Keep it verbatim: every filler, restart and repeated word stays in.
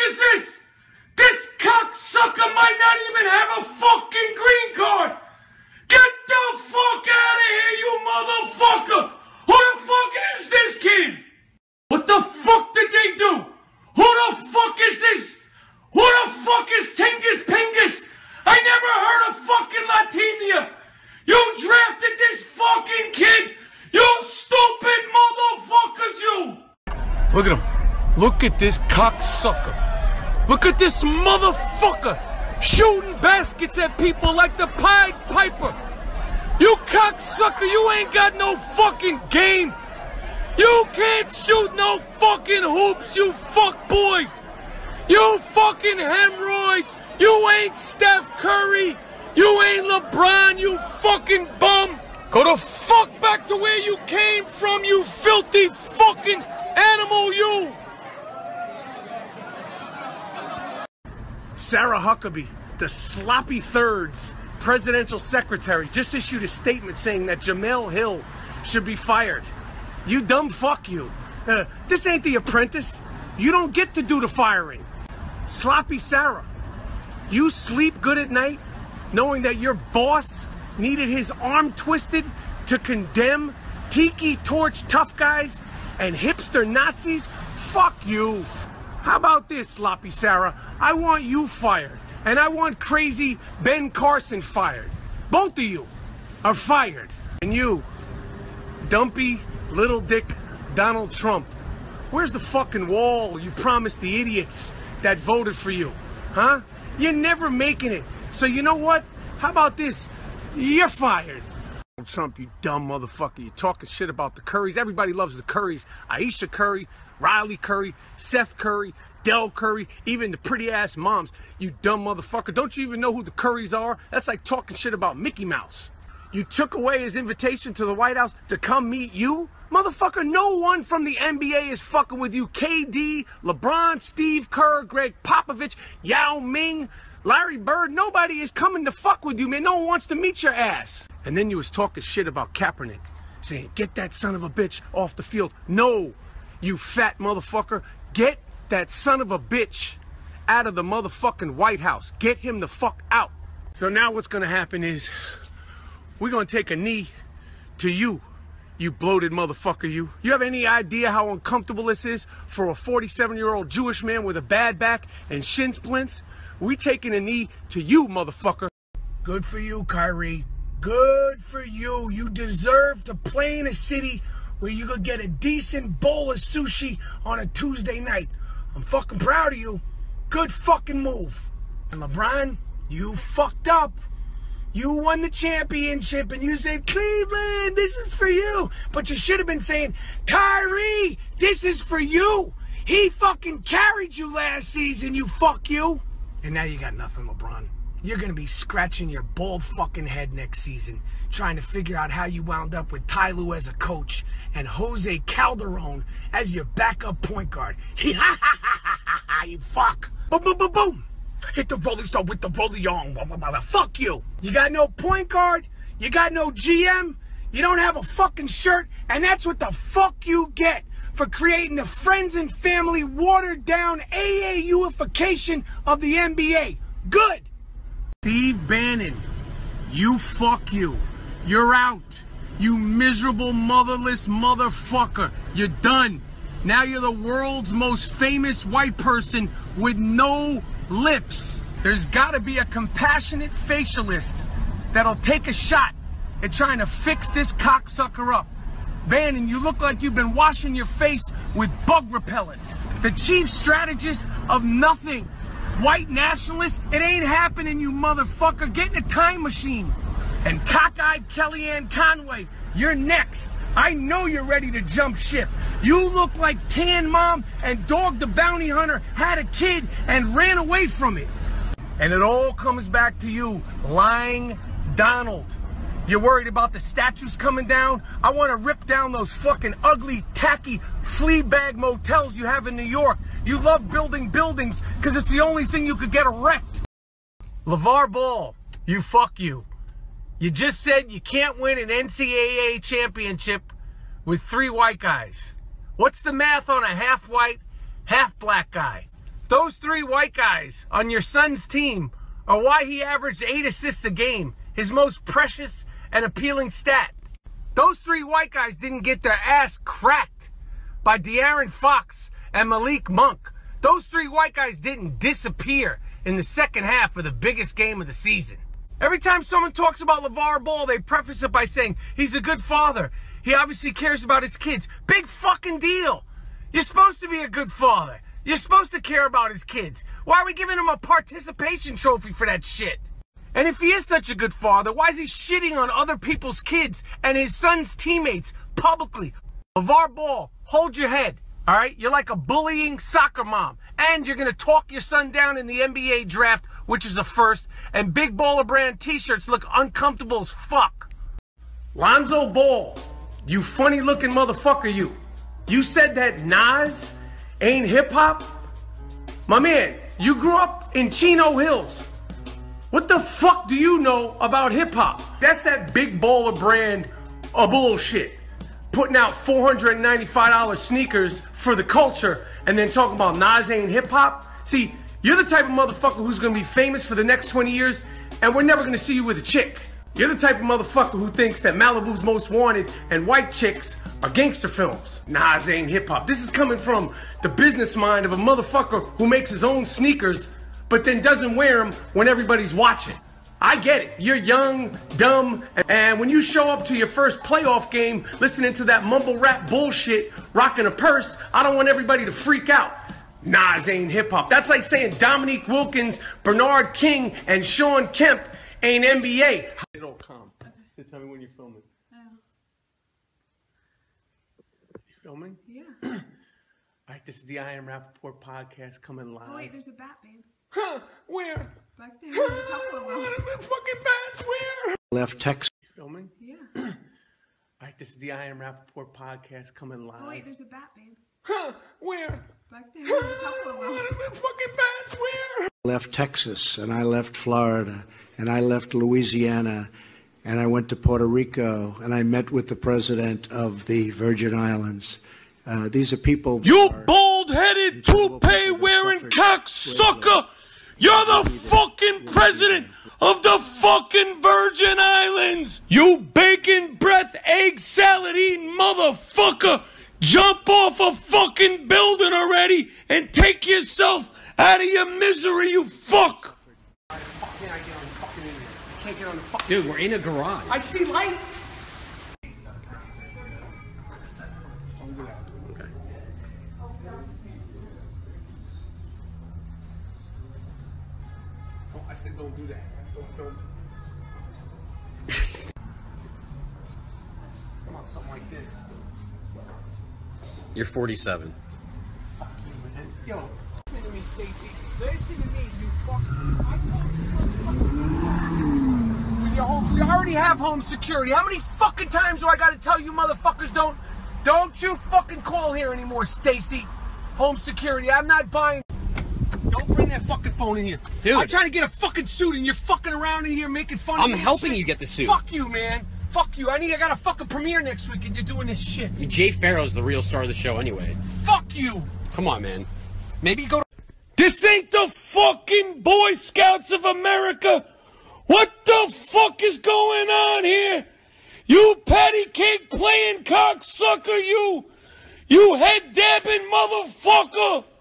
is this? This cocksucker might not even have a fucking green card. Get the fuck out of here, you motherfucker! Who the fuck is this kid? What the fuck did they do? Who the fuck is this? Who the fuck is Tingus Pingus? I never heard of fucking Latvia. You drafted this fucking kid. You stupid motherfuckers, you. Look at him. Look at this cocksucker. Look at this motherfucker shooting baskets at people like the Pied Piper. You cocksucker, you ain't got no fucking game. You can't shoot no fucking hoops, you fuck boy. You fucking hemorrhoid. You ain't Steph Curry. You ain't LeBron, you fucking bum. Go the fuck back to where you came from, you filthy fucking animal, you. Sarah Huckabee, the sloppy thirds presidential secretary, just issued a statement saying that Jemele Hill should be fired. You dumb fuck you. Uh, this ain't The Apprentice. You don't get to do the firing. Sloppy Sarah, you sleep good at night knowing that your boss needed his arm twisted to condemn tiki torch tough guys and hipster Nazis? Fuck you. How about this, Sloppy Sarah? I want you fired, and I want crazy Ben Carson fired. Both of you are fired. And you, dumpy little dick Donald Trump, where's the fucking wall you promised the idiots that voted for you? Huh? You're never making it. So you know what? How about this? You're fired. Trump, you dumb motherfucker. You're talking shit about the Currys. Everybody loves the Currys. Aisha Curry, Riley Curry, Seth Curry, Del Curry, even the pretty ass moms. You dumb motherfucker. Don't you even know who the Currys are? That's like talking shit about Mickey Mouse. You took away his invitation to the White House to come meet you? Motherfucker, no one from the N B A is fucking with you. K D, LeBron, Steve Kerr, Greg Popovich, Yao Ming, Larry Bird, nobody is coming to fuck with you, man. No one wants to meet your ass. And then you was talking shit about Kaepernick, saying, get that son of a bitch off the field. No, you fat motherfucker. Get that son of a bitch out of the motherfucking White House. Get him the fuck out. So now what's gonna happen is we're gonna take a knee to you, you bloated motherfucker, you. You have any idea how uncomfortable this is for a forty-seven-year-old Jewish man with a bad back and shin splints? We taking a knee to you, motherfucker. Good for you, Kyrie. Good for you. You deserve to play in a city where you could get a decent bowl of sushi on a Tuesday night. I'm fucking proud of you. Good fucking move. And LeBron, you fucked up. You won the championship and you said, Cleveland, this is for you. But you should have been saying, Kyrie, this is for you. He fucking carried you last season, you fuck you. And now you got nothing, LeBron. You're going to be scratching your bald fucking head next season, trying to figure out how you wound up with Ty Lue as a coach and Jose Calderon as your backup point guard. You fuck. Boom, boom, boom, boom. Hit the Rolling Stone with the Rolling on. Fuck you. You got no point guard. You got no G M. You don't have a fucking shirt. And that's what the fuck you get for creating the friends and family watered down A A U-ification of the N B A. Good. Steve Bannon, you fuck you. You're out. You miserable motherless motherfucker. You're done. Now you're the world's most famous white person with no lips. There's gotta be a compassionate facialist that'll take a shot at trying to fix this cocksucker up. Bannon, you look like you've been washing your face with bug repellent. The chief strategist of nothing. White nationalist, it ain't happening, you motherfucker. Get in a time machine. And cockeyed Kellyanne Conway, you're next. I know you're ready to jump ship. You look like Tan Mom and Dog the Bounty Hunter had a kid and ran away from it. And it all comes back to you, lying Donald. You're worried about the statues coming down? I want to rip down those fucking ugly, tacky, flea bag motels you have in New York. You love building buildings because it's the only thing you could get erect. LeVar Ball, you fuck you. You just said you can't win an N C double A championship with three white guys. What's the math on a half white, half black guy? Those three white guys on your son's team are why he averaged eight assists a game, his most precious and appealing stat. Those three white guys didn't get their ass cracked by De'Aaron Fox and Malik Monk. Those three white guys didn't disappear in the second half of the biggest game of the season. Every time someone talks about LeVar Ball, they preface it by saying he's a good father. He obviously cares about his kids. Big fucking deal. You're supposed to be a good father. You're supposed to care about his kids. Why are we giving him a participation trophy for that shit? And if he is such a good father, why is he shitting on other people's kids and his son's teammates publicly? LeVar Ball, hold your head, all right? You're like a bullying soccer mom. And you're going to talk your son down in the N B A draft, which is a first. And Big Baller Brand t-shirts look uncomfortable as fuck. Lonzo Ball, you funny-looking motherfucker, you. You said that Nas ain't hip-hop? My man, you grew up in Chino Hills. What the fuck do you know about hip-hop? That's that Big Baller Brand of bullshit. Putting out four hundred ninety-five dollar sneakers for the culture and then talking about Nas ain't hip-hop? See, you're the type of motherfucker who's gonna be famous for the next twenty years and we're never gonna see you with a chick. You're the type of motherfucker who thinks that Malibu's Most Wanted and white chicks are gangster films. Nas ain't hip-hop. This is coming from the business mind of a motherfucker who makes his own sneakers but then doesn't wear them when everybody's watching. I get it. You're young, dumb, and when you show up to your first playoff game listening to that mumble rap bullshit, rocking a purse, I don't want everybody to freak out. Nas ain't hip-hop. That's like saying Dominique Wilkins, Bernard King, and Sean Kemp ain't N B A. It'll come. So tell me when you're filming. Yeah. You filming? Yeah. All right, this is the I Am Rappaport podcast coming live. Oh, wait, there's a bat, babe. Huh? Where? Back there. There's a couple of them. What are the fucking bats? Where? Left Texas. You filming? Yeah. All right, this is the I Am Rappaport podcast coming live. Oh, wait, there's a bat, babe. Huh? Where? Back there. There's a couple of them. What are the fucking bats? Where? Left Texas, and I left Florida, and I left Louisiana, and I went to Puerto Rico, and I met with the president of the Virgin Islands. Uh, these are people. You bald-headed, toupee-wearing cocksucker! You're the fucking president of the fucking Virgin Islands! You bacon breath, egg salad eating motherfucker! Jump off a fucking building already and take yourself out of your misery, you fuck! Why the fuck can't I get on the fucking internet? I can't get on the fucking. Dude, we're in a garage. I see lights! I said don't do that. Don't film it. Come on, something like this. You're forty-seven. Fuck you, man. Yo, listen to me, Stacy. Listen to me, you fuck. I told you with your home. I already have home security. How many fucking times do I gotta tell you motherfuckers don't don't you fucking call here anymore, Stacy? Home security. I'm not buying. Don't bring that fucking phone in here. Dude. I'm trying to get a fucking suit and you're fucking around in here making fun of I'm me. helping shit. you get the suit. Fuck you, man. Fuck you. I need I got a fucking premiere next week and you're doing this shit. Jay Farrow's the real star of the show anyway. Fuck you. Come on, man. Maybe go to... This ain't the fucking Boy Scouts of America! What the fuck is going on here? You patty cake playing cocksucker, you! You head dabbing motherfucker!